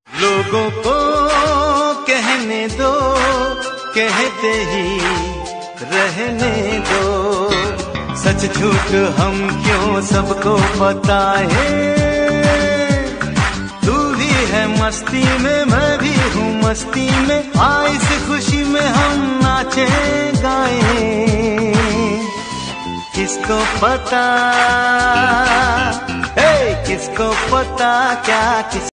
लोगों को कहने दो, कहते ही रहने दो। सच झूठ हम क्यों सबको बताए। तू भी है मस्ती में, मैं भी हूँ मस्ती में। आ इस खुशी में हम नाचे गाए। किसको पता, किसको पता क्या किस